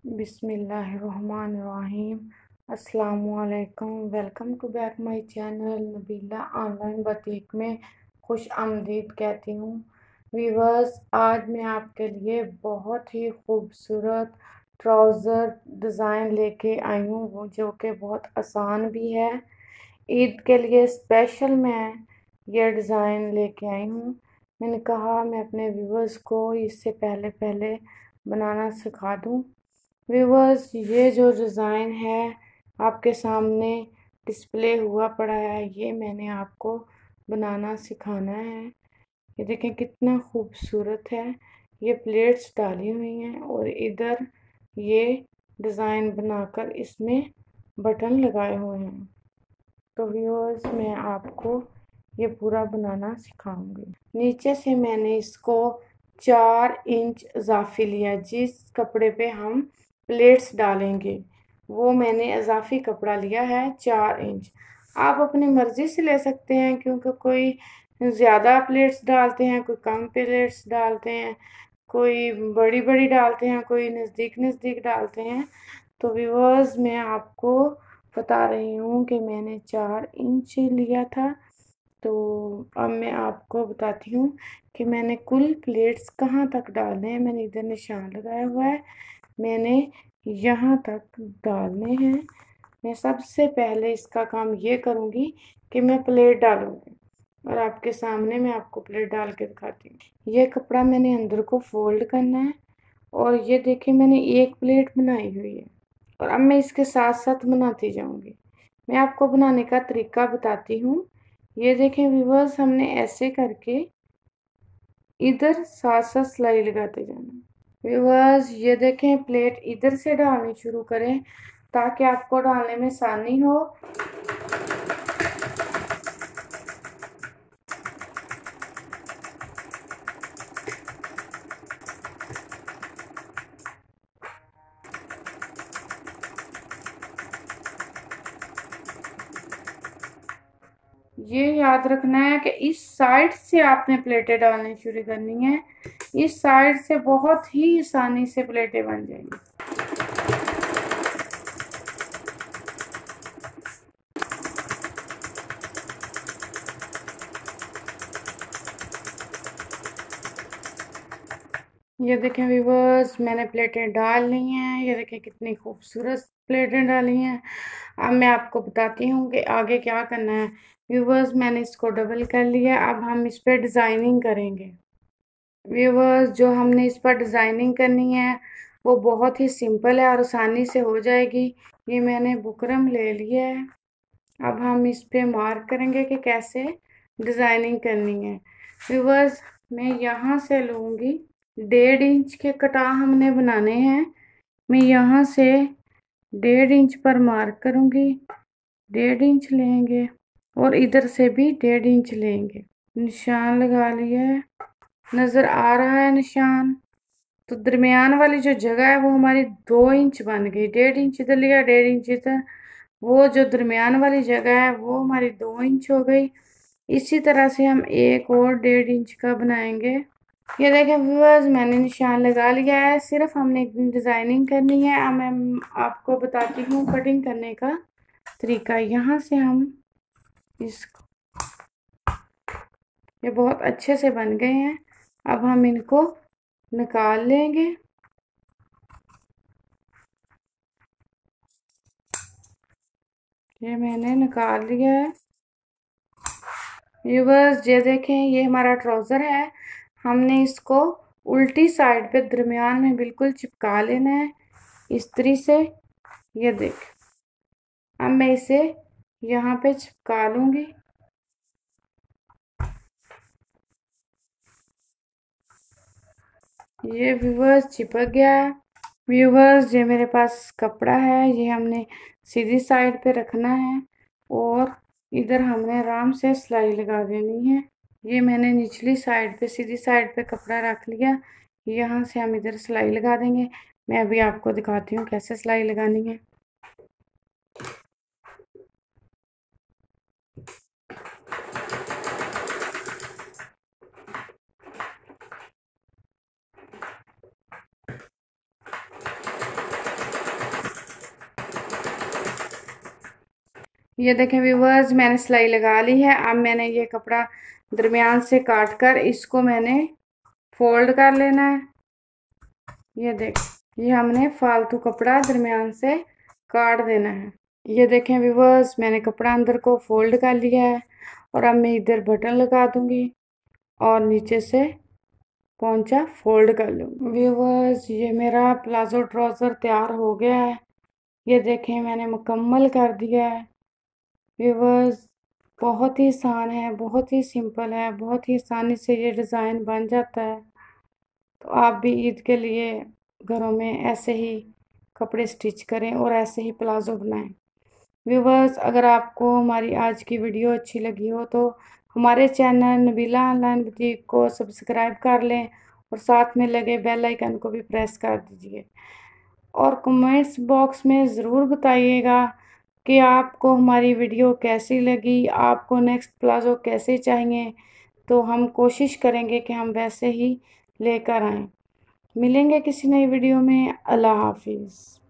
बिस्मिल्लाहिर्रहमानिर्रहीम। अस्सलामुअलैकुम। Welcome to back my channel Nabila online boutique में खुश आमदीद कहती हूँ। व्यूअर्स, आज मैं आपके लिए बहुत ही खूबसूरत ट्राउज़र डिज़ाइन लेके आई हूँ, वो जो कि बहुत आसान भी है। ईद के लिए स्पेशल मैं ये डिज़ाइन लेके आई हूँ। मैंने कहा मैं अपने व्यूअर्स को इससे पहले पहले बनाना सिखा दूँ। व्यूअर्स, ये जो डिज़ाइन है आपके सामने डिस्प्ले हुआ पड़ा है, ये मैंने आपको बनाना सिखाना है। ये देखें कितना खूबसूरत है। ये प्लेट्स डाली हुई हैं और इधर ये डिज़ाइन बनाकर इसमें बटन लगाए हुए हैं। तो व्यूअर्स, मैं आपको ये पूरा बनाना सिखाऊंगी। नीचे से मैंने इसको 4 इंच इजाफी लिया। जिस कपड़े पे हम प्लेट्स डालेंगे वो मैंने इजाफी कपड़ा लिया है 4 इंच। आप अपनी मर्ज़ी से ले सकते हैं, क्योंकि कोई ज़्यादा प्लेट्स डालते हैं, कोई कम प्लेट्स डालते हैं, कोई बड़ी बड़ी डालते हैं, कोई नज़दीक नज़दीक डालते हैं। तो व्यूअर्स, मैं आपको बता रही हूँ कि मैंने 4 इंच लिया था। तो अब मैं आपको बताती हूँ कि मैंने कुल प्लेट्स कहाँ तक डालने हैं। मैंने इधर निशान लगाया हुआ है, मैंने यहाँ तक डालने हैं। मैं सबसे पहले इसका काम ये करूँगी कि मैं प्लेट डालूँगी और आपके सामने मैं आपको प्लेट डाल के दिखाती हूँ। ये कपड़ा मैंने अंदर को फोल्ड करना है और ये देखिए मैंने एक प्लेट बनाई हुई है और अब मैं इसके साथ साथ बनाती जाऊँगी। मैं आपको बनाने का तरीका बताती हूँ। ये देखें व्यूअर्स, हमने ऐसे करके इधर साथ साथ सिलाई लगाते जाना। व्यूअर्स, ये देखें प्लेट इधर से डालनी शुरू करें ताकि आपको डालने में आसानी हो। ये याद रखना है कि इस साइड से आपने प्लेटें डालनी शुरू करनी है। इस साइड से बहुत ही आसानी से प्लेटें बन जाएंगी। ये देखें व्यूवर्स, मैंने प्लेटें डाल ली हैं। ये देखें कितनी खूबसूरत प्लेटें डाली हैं। अब मैं आपको बताती हूँ कि आगे क्या करना है। व्यूवर्स, मैंने इसको डबल कर लिया। अब हम इस पर डिज़ाइनिंग करेंगे। व्यूवर्स, जो हमने इस पर डिज़ाइनिंग करनी है वो बहुत ही सिंपल है और आसानी से हो जाएगी। ये मैंने बुकरम ले लिया है। अब हम इस पे मार्क करेंगे कि कैसे डिज़ाइनिंग करनी है। व्यूवर्स, मैं यहाँ से लूँगी 1.5 इंच के कटा हमने बनाने हैं। मैं यहाँ से 1.5 इंच पर मार्क करूँगी, 1.5 इंच लेंगे और इधर से भी 1.5 इंच लेंगे। निशान लगा लिया है, नज़र आ रहा है निशान। तो दरमियान वाली जो जगह है वो हमारी 2 इंच बन गई। 1.5 इंच इधर लिया, 1.5 इंच इधर। वो जो दरमियान वाली जगह है वो हमारी 2 इंच हो गई। इसी तरह से हम एक और 1.5 इंच का बनाएंगे। ये देखें व्यूअर्स, मैंने निशान लगा लिया है। सिर्फ हमने डिज़ाइनिंग करनी है। अब मैं आपको बताती हूँ कटिंग करने का तरीका। यहाँ से हम इसको, ये बहुत अच्छे से बन गए हैं। अब हम इनको निकाल लेंगे। ये मैंने निकाल लिया है। व्यूअर्स, ये देखें, ये हमारा ट्राउज़र है। हमने इसको उल्टी साइड पे दरमियान में बिल्कुल चिपका लेना है, इस तरीके से। ये देख, अब मैं इसे यहाँ पे चिपका लूँगी। ये व्यूअर्स चिपक गया है। व्यूअर्स, ये मेरे पास कपड़ा है, ये हमने सीधी साइड पे रखना है और इधर हमने आराम से सिलाई लगा देनी है। ये मैंने निचली साइड पे, सीधी साइड पे कपड़ा रख लिया। यहाँ से हम इधर सिलाई लगा देंगे। मैं अभी आपको दिखाती हूँ कैसे सिलाई लगानी है। ये देखें व्यूवर्स, मैंने सिलाई लगा ली है। अब मैंने ये कपड़ा दरमियान से काट कर इसको मैंने फोल्ड कर लेना है। ये देख, ये हमने फालतू कपड़ा दरमियान से काट देना है। ये देखें व्यूवर्स, मैंने कपड़ा अंदर को फोल्ड कर लिया है और अब मैं इधर बटन लगा दूंगी और नीचे से पोंचा फोल्ड कर लूँगी। व्यूवर्स, ये मेरा प्लाजो ट्राउज़र तैयार हो गया है। ये देखें मैंने मुकम्मल कर दिया है। व्यूवर्स, बहुत ही आसान है, बहुत ही सिंपल है, बहुत ही आसानी से ये डिज़ाइन बन जाता है। तो आप भी ईद के लिए घरों में ऐसे ही कपड़े स्टिच करें और ऐसे ही प्लाजो बनाएं। व्यूवर्स, अगर आपको हमारी आज की वीडियो अच्छी लगी हो तो हमारे चैनल नबीला ऑनलाइन बुटीक को सब्सक्राइब कर लें और साथ में लगे बेल आइकन को भी प्रेस कर दीजिए। और कमेंट्स बॉक्स में ज़रूर बताइएगा कि आपको हमारी वीडियो कैसी लगी, आपको नेक्स्ट प्लाजो कैसे चाहिए, तो हम कोशिश करेंगे कि हम वैसे ही लेकर आएँ। मिलेंगे किसी नई वीडियो में। अल्लाह हाफिज़।